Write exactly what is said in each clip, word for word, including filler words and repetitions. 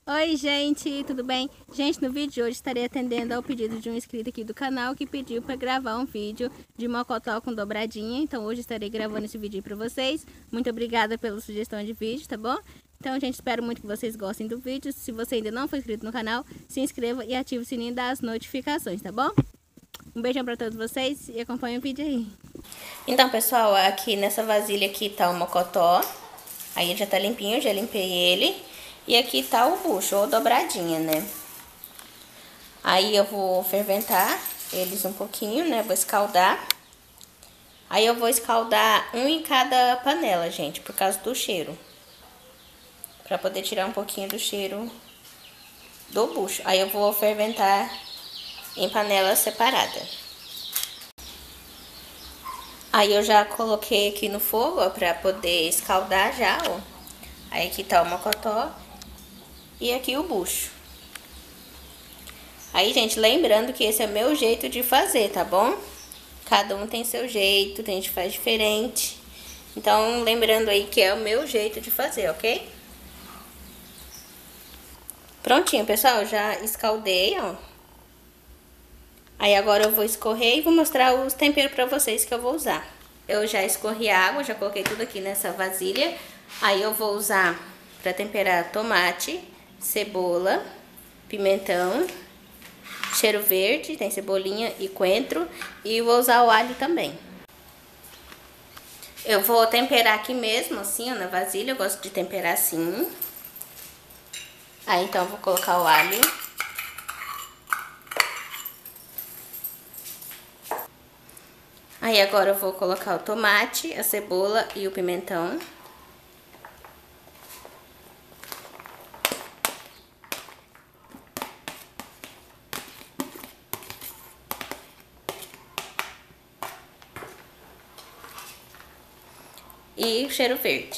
Oi gente, tudo bem? Gente, no vídeo de hoje estarei atendendo ao pedido de um inscrito aqui do canal que pediu para gravar um vídeo de mocotó com dobradinha. Então hoje estarei gravando esse vídeo para vocês. Muito obrigada pela sugestão de vídeo, tá bom? Então gente, espero muito que vocês gostem do vídeo. Se você ainda não for inscrito no canal, se inscreva e ative o sininho das notificações, tá bom? Um beijão para todos vocês e acompanhe o vídeo aí. Então pessoal, aqui nessa vasilha aqui tá o mocotó. Aí ele já tá limpinho, já limpei ele. E aqui tá o bucho, ou dobradinha, né? Aí eu vou ferventar eles um pouquinho, né? Vou escaldar. Aí eu vou escaldar um em cada panela, gente, por causa do cheiro. Pra poder tirar um pouquinho do cheiro do bucho. Aí eu vou ferventar em panela separada. Aí eu já coloquei aqui no fogo, ó, pra poder escaldar já, ó. Aí aqui tá o mocotó. E aqui o bucho. Aí, gente, lembrando que esse é o meu jeito de fazer, tá bom? Cada um tem seu jeito, a gente faz diferente. Então, lembrando aí que é o meu jeito de fazer, ok? Prontinho, pessoal, já escaldei, ó. Aí agora eu vou escorrer e vou mostrar os temperos pra vocês que eu vou usar. Eu já escorri a água, já coloquei tudo aqui nessa vasilha. Aí eu vou usar pra temperar tomate, cebola, pimentão, cheiro verde, tem cebolinha e coentro, e vou usar o alho também. Eu vou temperar aqui mesmo, assim, ó, na vasilha, eu gosto de temperar assim. Aí então eu vou colocar o alho. Aí agora eu vou colocar o tomate, a cebola e o pimentão. E o cheiro verde.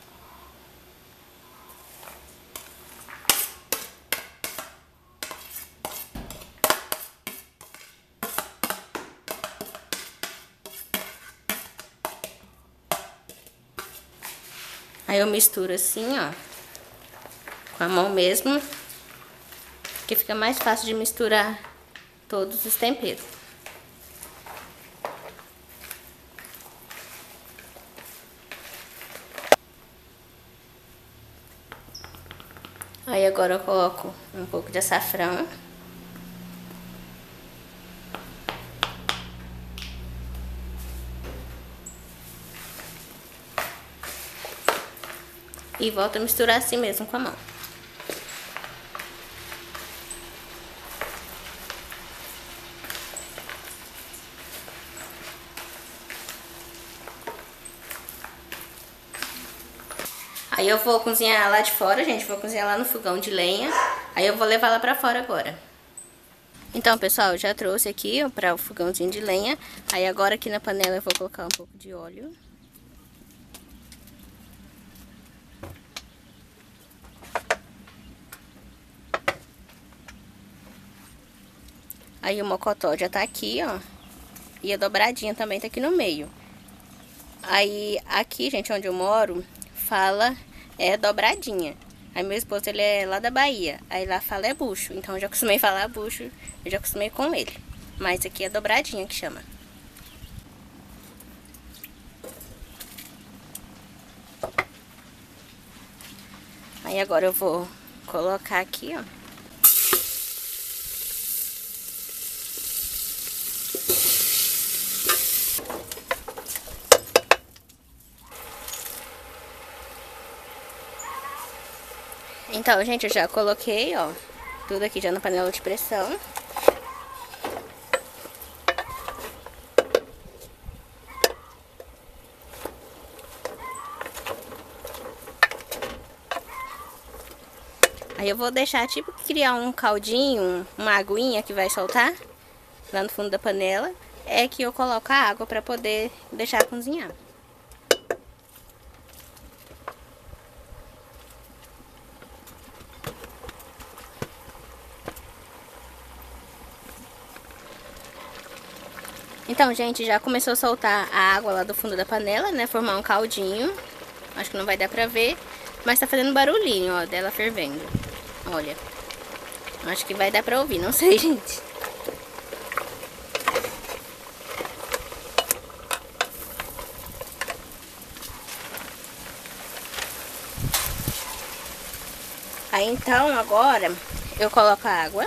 Aí eu misturo assim, ó, com a mão mesmo, que fica mais fácil de misturar todos os temperos. Aí agora eu coloco um pouco de açafrão. E volto a misturar assim mesmo com a mão. Aí eu vou cozinhar lá de fora, gente, vou cozinhar lá no fogão de lenha. Aí eu vou levar lá pra fora agora. Então, pessoal, eu já trouxe aqui, ó, pra o fogãozinho de lenha. Aí agora aqui na panela eu vou colocar um pouco de óleo. Aí o mocotó já tá aqui, ó. E a dobradinha também tá aqui no meio. Aí aqui, gente, onde eu moro, fala é dobradinha. Aí meu esposo, ele é lá da Bahia. Aí lá fala é bucho. Então eu já acostumei falar bucho, eu já acostumei com ele. Mas aqui é dobradinha que chama. Aí agora eu vou colocar aqui, ó. Então, gente, eu já coloquei, ó, tudo aqui já na panela de pressão. Aí eu vou deixar, tipo, criar um caldinho, uma aguinha que vai soltar lá no fundo da panela. É que eu coloco a água pra poder deixar cozinhar. Então, gente, já começou a soltar a água lá do fundo da panela, né? Formar um caldinho. Acho que não vai dar pra ver, mas tá fazendo barulhinho, ó, dela fervendo. Olha, acho que vai dar pra ouvir, não sei, gente. Aí então agora eu coloco a água.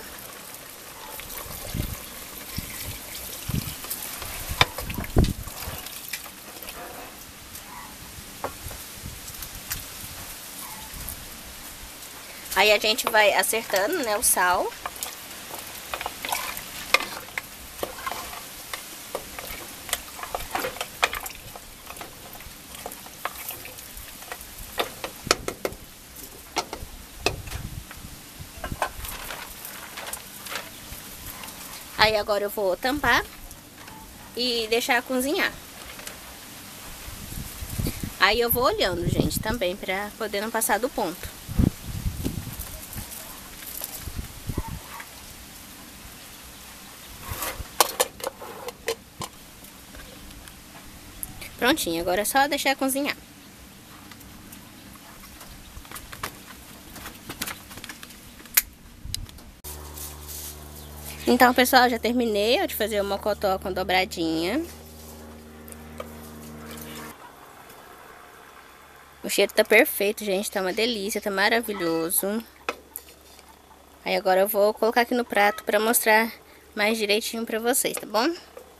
Aí a gente vai acertando, né, o sal. Aí agora eu vou tampar e deixar cozinhar. Aí eu vou olhando, gente, também, pra poder não passar do ponto. Prontinho, agora é só deixar cozinhar. Então, pessoal, já terminei de fazer o mocotó com dobradinha. O cheiro tá perfeito, gente, tá uma delícia, tá maravilhoso. Aí agora eu vou colocar aqui no prato pra mostrar mais direitinho pra vocês, tá bom?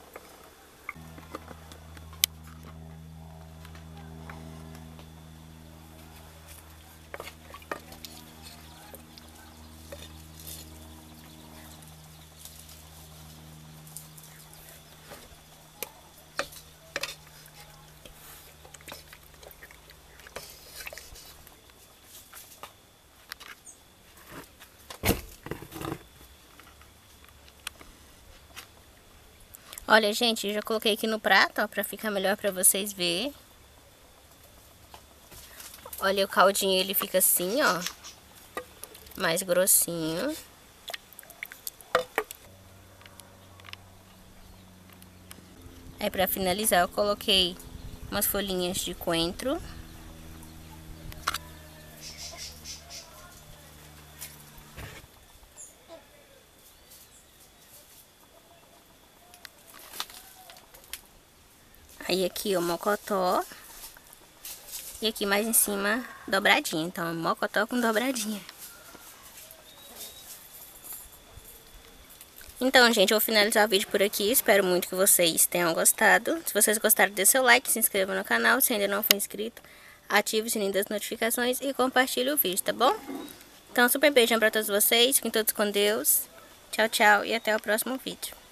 Olha, gente, já coloquei aqui no prato, ó, pra ficar melhor pra vocês verem. Olha, o caldinho, ele fica assim, ó, mais grossinho. Aí, pra finalizar, eu coloquei umas folhinhas de coentro. Aí aqui o mocotó. E aqui mais em cima, dobradinha. Então, mocotó com dobradinha. Então, gente, eu vou finalizar o vídeo por aqui. Espero muito que vocês tenham gostado. Se vocês gostaram, dê seu like, se inscreva no canal. Se ainda não for inscrito, ative o sininho das notificações e compartilhe o vídeo, tá bom? Então, super beijão pra todos vocês. Fiquem todos com Deus. Tchau, tchau e até o próximo vídeo.